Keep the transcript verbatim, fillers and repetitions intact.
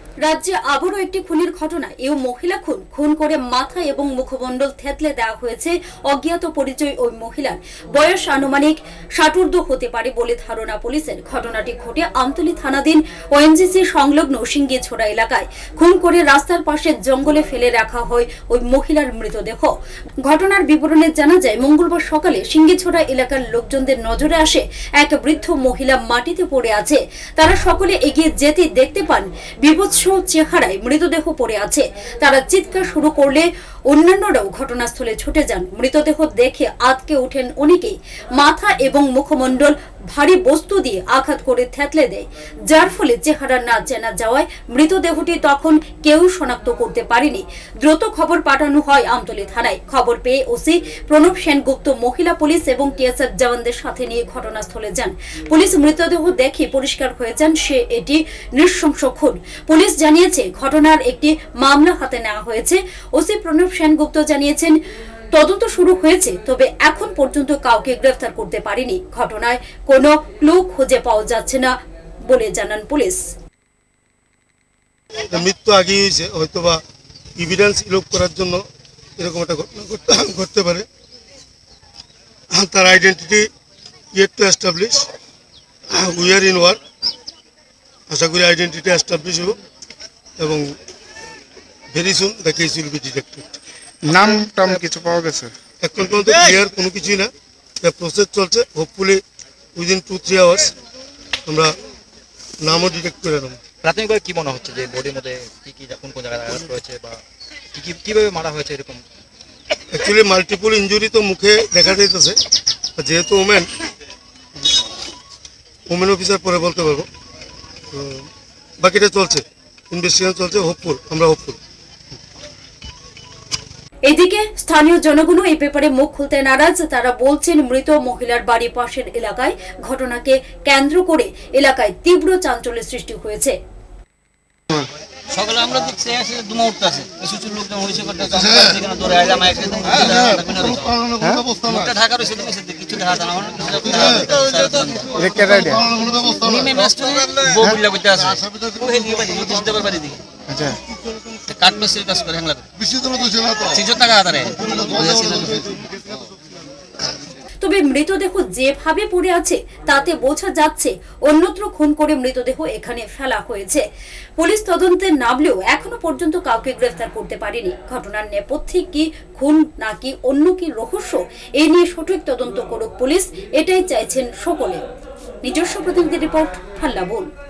রাজ্যে আবারও একটি খুনের ঘটনা। এই মহিলা খুন খুন করে মাথা এবং মুখমণ্ডল থেতলে দেওয়া হয়েছে অজ্ঞাত পরিচয় ওই মহিলার। বয়স আনুমানিক ষাটোর্ধ্ব হতে পারে বলে ধারণা পুলিশের। ঘটনাটি ঘটে আমতলী থানাধীন ওএনজিসি সংলগ্ন সিঙ্গিছড়া এলাকায়। খুন করে রাস্তার পাশে জঙ্গলে ফেলে রাখা হয় ওই মহিলার মৃতদেহ। ঘটনার বিবরণে জানা যায়, মঙ্গলবার সকালে সিঙ্গিছড়া এলাকার লোকজনদের নজরে আসে এক বৃদ্ধ মহিলা মাটিতে পড়ে আছে। তারা সকলে এগিয়ে যেতে দেখতে পান বিভৎস চেহারায় মৃতদেহ পড়ে আছে। তারা চিৎকার শুরু করলে অন্যান্যরাও ঘটনাস্থলে ছুটে যান। মৃতদেহ দেখে আঁতকে ওঠেন অনেকেই। মাথা এবং মুখমণ্ডল ভারী বস্তু দিয়ে আঘাত করে থেতলে দেয়, যার ফলে চেহারা না চেনা যাওয়ায় মৃতদেহটি তখন কেউ শনাক্ত করতে পারেনি। দ্রুত খবর পাঠানো হয় আমতলী থানায়। খবর পেয়ে ওসি প্রণব সেনগুপ্ত মহিলা পুলিশ এবং টিএসএফ জওয়ানদের সাথে নিয়ে ঘটনাস্থলে যান। পুলিশ মৃতদেহ দেখে পরিষ্কার হয়ে যান সে এটি নৃশংস খুন। পুলিশ জানিয়েছে ঘটনার একটি মামলা হাতে নেওয়া হয়েছে। ওসি প্রণব সেনগুপ্ত জানিয়েছেন তদন্ত শুরু হয়েছে, তবে এখন পর্যন্ত কাউকে গ্রেফতার করতে পারেনি। ঘটনায় কোনো ক্লু খুঁজে পাওয়া যাচ্ছে না বলে জানান পুলিশ। মৃত্যু আগে হয়েছে, হয়তো বা এভিডেন্স লোক করার জন্য এরকম একটা ঘটনা ঘটতে পারে। তার identity yet to establish, we are in work. আশা করি আইডেন্টিটি এস্টাবলিশ হোক এবং very soon the case will be detected. নাম টাম কিছু পাওয়া গেছে? এখন পর্যন্ত ক্লিয়ার কোনো কিছুই না, প্রসেস চলছে। Hopefully within two three hours আমরা নামও ডিটেক্ট করে নেব। প্রাথমিকভাবে কি মনে হচ্ছে যে বডির মধ্যে কি কি কোন কোন জায়গায় আঘাত রয়েছে বা কি কি কিভাবে মারা হয়েছে? এরকম অ্যাকচুয়ালি মাল্টিপল ইঞ্জুরি তো মুখে দেখা যাইতেছে। যেহেতু ওমেন ওমেন অফিসার পরে বলতে পারবো। তো বাকিটা চলছে, ইনভেস্টিগেশন চলছে। হোপফুল, আমরা হোপফুল। এদিকে স্থানীয় জনগণও এই ব্যাপারে মুখ খুলতে নারাজ। তারা বলছেন মৃত মহিলার বাড়ি পাশের এলাকায়। ঘটনাকে কেন্দ্র করে এলাকায় তীব্র চাঞ্চল্যের সৃষ্টি হয়েছে। সকালে আমরা দেখছি আসে দুমা উঠতেছে, কিছু লোকজন হইছে করতে যেখানে ধরে আইলাম একদম মুখটা ঢাকা রয়েছে, কিছু দেখা যায় না। নিমে মেস্ট বউ বুল্লা করতে আছে ওই নিয়ে বাড়ি নির্দেশ দেবার বাড়ি দিকে। আচ্ছা, কাট মেসের কাজ করে হ্যাংলা তিনশো টাকা আদারে। তবে মৃতদেহ যেভাবে পড়ে আছে তাতে বোঝা যাচ্ছে অন্যত্র খুন করে মৃতদেহ এখানে ফেলা হয়েছে। পুলিশ তদন্তে নামলেও এখনো পর্যন্ত কাউকে গ্রেফতার করতে পারেনি। ঘটনার নেপথ্যে কি খুন নাকি অন্য কি রহস্য, এ নিয়ে সঠিক তদন্ত করুক পুলিশ, এটাই চাইছেন সকলে। নিজস্ব প্রতিনিধি রিপোর্ট, হাল্লাবোল।